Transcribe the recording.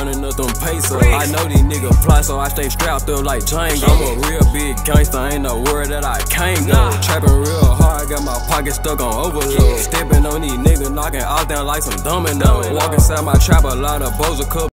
counting up them pesos. I know these niggas fly, so I stay strapped up like Django. I'm a real big gangster, ain't no word that I can't go. Trapping real hard, got my pocket stuck on overload. Stepping on these niggas, knocking all down like some dominoes. Walk inside my trap, a lot of bows, a cup.